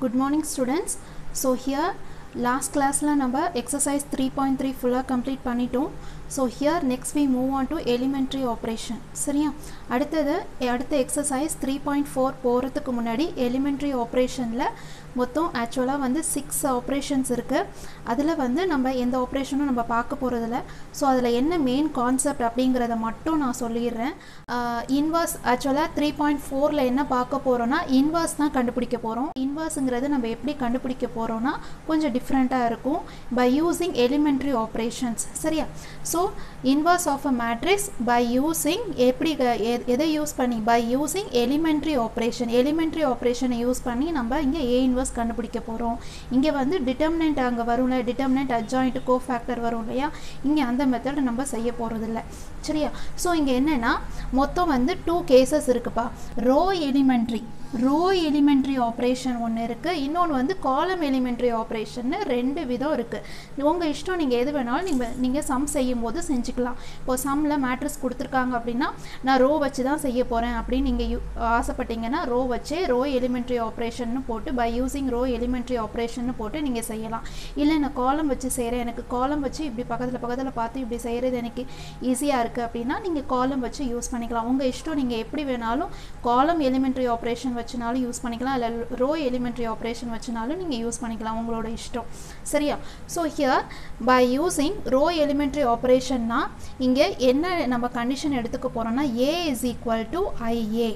Good morning students. So here last class la number exercise 3.3 full complete பண்ணிட்டோம். So here next we move on to elementary operation. சரியா? அடுத்த exercise 3.4 போறதுக்கு முன்னாடி elementary operationல மொத்தம் actually வந்து 6 operations இருக்கு. அதுல வந்து நம்ம எந்த ஆபரேஷனும் நம்ம பார்க்க போறதில்ல. சோ அதுல என்ன மெயின் கான்செப்ட் அப்படிங்கறத மட்டும் நான் சொல்லிறேன். இன்வர்ஸ் actually 3.4 ல என்ன பார்க்க போறோம்னா இன்வர்ஸ் தான் கண்டுபிடிக்க போறோம். இன்வர்ஸ்ங்கிறது நம்ம எப்படி கண்டுபிடிக்க போறோம்னா கொஞ்சம் டிஃபரண்டா இருக்கும் by using elementary operations. சரியா? So inverse of a matrix by using எப்படி எதை யூஸ் பண்ணி by using elementary operation use பண்ணி நம்ம இங்க A inverse கண்டுபிடிக்க போறோம். இங்க வந்து determinant அங்க வரும்ல determinant adjoint cofactor வரும் இல்லையா இங்க அந்த மெத்தட் நம்ம செய்ய போறது இல்ல. சரியா? சோ இங்க என்னன்னா மொத்தம் வந்து 2 கேसेस இருக்குப்பா. row elementary operation ஒன்னு இருக்கு. இன்னொன்னு வந்து column elementary operation ரெண்டு விதம் இருக்கு. உங்க இஷ்டம் நீங்க எது வேணாலும் நீங்க சம் செய்யும்போது செஞ்சுக்கலாம். இப்போ சம்ல மேட்ரிக்ஸ் கொடுத்திருக்காங்க அப்படினா நான் row வச்சு தான் செய்ய போறேன் அப்படி நீங்க ஆசைப்பட்டீங்கன்னா row வச்சே row elementary operation னு போட்டு by using row elementary operation னு போட்டு நீங்க செய்யலாம். இல்ல நான் column வச்சு செய்றேன் எனக்கு column வச்சு இப்படி பக்கத்துல பார்த்து இப்படி செய்யறது எனக்கு ஈஸியா இருக்கு அப்படினா நீங்க column வச்சு யூஸ் பண்ணிக்கலாம். உங்க இஷ்டம் நீங்க எப்படி வேணாலும் column elementary operation வச்சுனாலும் யூஸ் பண்ணிக்கலாம் இல்ல row elementary operation வச்சுனாலும் நீங்க யூஸ் பண்ணிக்கலாம் உங்களோட இஷ்டம். சரியா? So here by using row elementary operation னா இங்க என்ன நம்ம கண்டிஷன் எடுத்துக்க போறோம்னா A is equal to IA.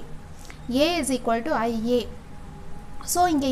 So இங்க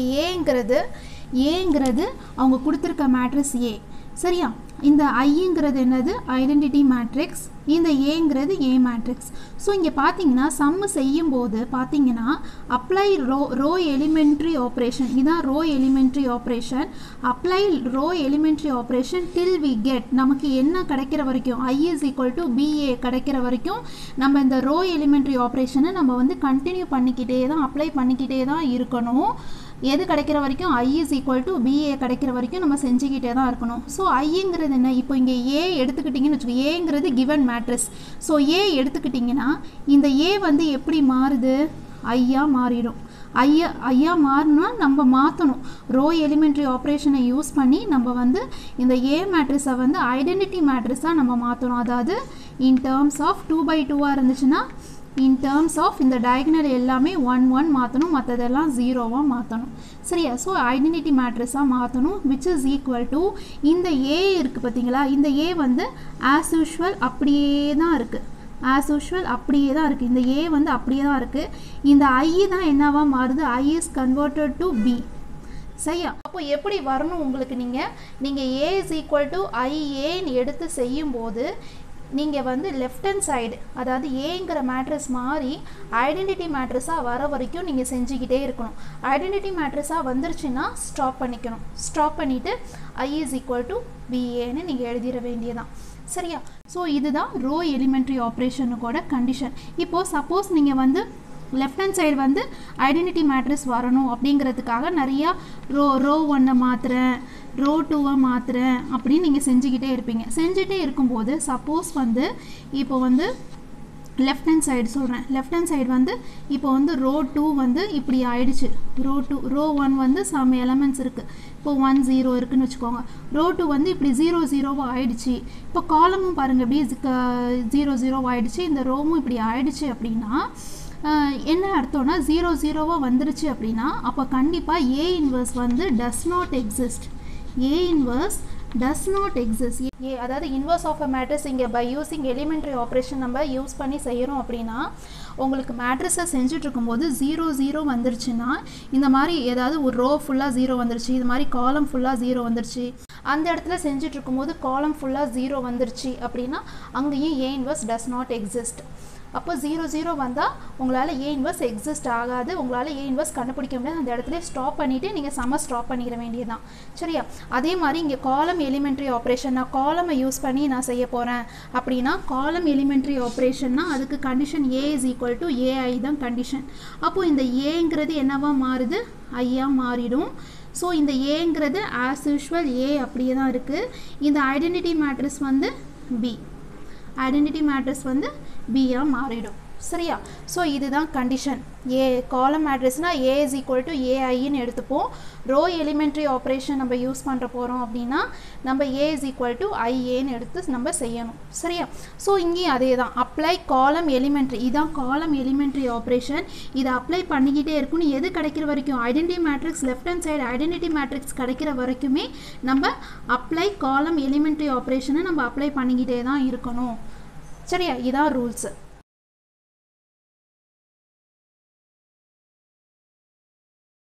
Aங்கிறது அவங்க கொடுத்திருக்க மேட்ரிக்ஸ் A. சரியா? இந்த I-ங்கிறது என்னது ஐடென்டிட்டி மேட்ரிக்ஸ் இந்த A-ங்கிறது A மேட்ரிக்ஸ். சோ இங்க பாத்தீங்கன்னா சம் செய்யும்போது பாத்தீங்கன்னா apply row elementary operation இதான் row elementary operation apply row elementary operation till we get நமக்கு என்ன கிடைக்கிற வரைக்கும் I is equal to BA கிடைக்கிற வரைக்கும் நம்ம இந்த row elementary operation நம்ம வந்து கண்டினியூ பண்ணிக்கிட்டே தான் அப்ளை பண்ணிக்கிட்டே தான் இருக்கணும். எது கிடைக்கிற வரைக்கும் I is equal to BA கிடைக்கிற வரைக்கும் நம்ம செஞ்சிக்கிட்டே தான் இருக்கணும். சோ I-ங்கிறது என்ன இப்போ இங்க A எடுத்துக்கிட்டீங்கன்னு வெச்சுக்கோங்க Aங்கிறது given matrix. சோ A எடுத்துக்கிட்டீங்கன்னா இந்த A வந்து எப்படி மாறுது I-ஆ மாறிடும். ஐயா மாறணும்னா நம்ம மாத்தணும் row elementary operation யூஸ் பண்ணி நம்ம வந்து இந்த A மேட்ரிக்ஸை வந்து ஐடென்டிட்டி மேட்ரிக்ஸா நம்ம மாத்தணும். அதாவது in terms of 2/2 இருந்துச்சுன்னா in terms of இந்த diagonal எல்லாமே 1 மாத்தணும் மத்ததெல்லாம் 0வா மாத்தணும். சரியா? சோ ஐடென்டிட்டி மேட்ரிக்ஸா மாத்தணும் which is equal to இந்த A இருக்கு பாத்தீங்களா இந்த A வந்து as usual அப்படியே தான் இருக்கு. இந்த A வந்து அப்படியே தான் இருக்கு. இந்த I தான் என்னவா மாறுது I is converted to B. சரியா? அப்போ எப்படி வரணும் உங்களுக்கு நீங்க A is equal to IA ன்னு எடுத்து செய்யும்போது நீங்க வந்து லெஃப்ட் ஹேண்ட் சைடு அதாவது Aங்கிற மேட்ரிக்ஸ் மாறி ஐடென்டிட்டி மேட்ரிக்ஸா வர வரைக்கும் நீங்க செஞ்சிக்கிட்டே இருக்கணும். ஐடென்டிட்டி மேட்ரிக்ஸா வந்துருச்சுனா ஸ்டாப் பண்ணிக்கணும். ஸ்டாப் பண்ணிட்டு I is equal to BA ன்னு நீங்க எழுதிர வேண்டியதான். சரியா? சோ இதுதான் row elementary operation கோட கண்டிஷன். இப்போ சப்போஸ் நீங்க வந்து லெஃப்ட் ஹேண்ட் சைடு வந்து ஐடென்டிட்டி மேட்ரிக்ஸ் வரணும் அப்படிங்கிறதுக்காக நிறைய row 1 மாத்துறேன் row 2 மாத்துறேன் அப்படி நீங்க செஞ்சிக்கிட்டே இருப்பீங்க. செஞ்சிட்டே இருக்கும்போது சப்போஸ் வந்து இப்போ வந்து left hand side சொல்றேன் left hand side வந்து இப்போ வந்து row 2 வந்து இப்படி ஆயிடுச்சு row 1 வந்து some elements இருக்கு இப்போ 1 0 இருக்குன்னு வெச்சுக்கோங்க row 2 வந்து இப்படி 0 0 ஆயிடுச்சு இப்போ காலமும் பாருங்க b 0 0 ஆயிடுச்சு இந்த ரோவும் இப்படி ஆயிடுச்சு அப்படினா என்ன அர்த்தம்னா 0 0வா வந்துருச்சு அப்படினா அப்ப கண்டிப்பா A inverse வந்து does not exist. A inverse does not exist. அதாவது inverse of a matrix இங்க by using elementary operation நம்ம யூஸ் பண்ணி செய்யறோம் அப்படினா உங்களுக்கு மேட்ரிக்ஸை செஞ்சிட்டு இருக்கும்போது 0 0 வந்துருச்சுனா இந்த மாதிரி ஏதாவது ஒரு row ஃபுல்லா 0 வந்துருச்சு இந்த மாதிரி காலம் ஃபுல்லா 0 வந்துருச்சு அந்த இடத்துல செஞ்சிட்டு இருக்கும்போது காலம் ஃபுல்லா 0 வந்துருச்சு அப்படினா அங்கேயும் A inverse does not exist. அப்போ 0 0 வந்தா உங்களால A inverse exist ஆகாது. உங்களால A inverse கண்டுபிடிக்க முடியாது. அந்த இடத்துல ஸ்டாப் பண்ணிட்டு நீங்க சம ஸ்டாப் பண்ணிர வேண்டியதுதான். சரியா? அதே மாதிரி இங்க column elementary operation நான் column யூஸ் பண்ணி நான் செய்ய போறேன் அப்படினா column elementary operation னா அதுக்கு condition A is equal to AI தான் கண்டிஷன். அப்போ இந்த Aங்கிறது என்னவா மாறுது I-ஆ மாறிடும். சோ இந்த Aங்கிறது as usual A அப்படியே தான் இருக்கு. இந்த ஐடென்டிட்டி மேட்ரிக்ஸ் வந்து B. ஐடென்டிட்டி மேட்ரிக்ஸ் வந்து B-ஆ மாறிடும். சரியா? ஸோ இதுதான் கண்டிஷன். ஏ காலம் மேட்ரிக்ஸ்னால் ஏ இஸ் ஈக்குவல் டு ஏஐன்னு எடுத்துப்போம். ரோ எலிமெண்ட்ரி ஆப்ரேஷன் நம்ம யூஸ் பண்ணுற போகிறோம் அப்படின்னா நம்ம ஏ இஸ் ஈக்குவல் டு ஐஏன்னு எடுத்து நம்ம செய்யணும். சரியா? ஸோ இங்கேயும் அதே தான், அப்ளை காலம் எலிமெண்ட்ரி, இதான் காலம் எலிமெண்ட்ரி ஆப்ரேஷன். இதை அப்ளை பண்ணிக்கிட்டே இருக்கணும். எது கிடைக்கிற வரைக்கும், identity matrix left hand side identity matrix கிடைக்கிற வரைக்குமே நம்ம அப்ளை காலம் எலிமெண்ட்ரி ஆப்ரேஷனை நம்ம அப்ளை பண்ணிக்கிட்டே தான் இருக்கணும். சரியா? இதான் ரூல்ஸு.